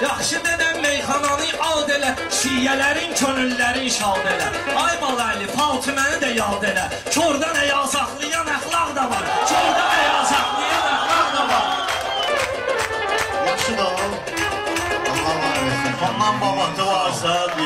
Yaxşı dedəm meyxananı ad elə, şiyələrin könüllərin şad elə. Ay balaylı, Fatiməni də yad elə. Kördən əya saxlayan əxlaq da var. Kördən əya saxlayan əxlaq da var. Yaxşı da o. Allah var. Ondan babası varsa,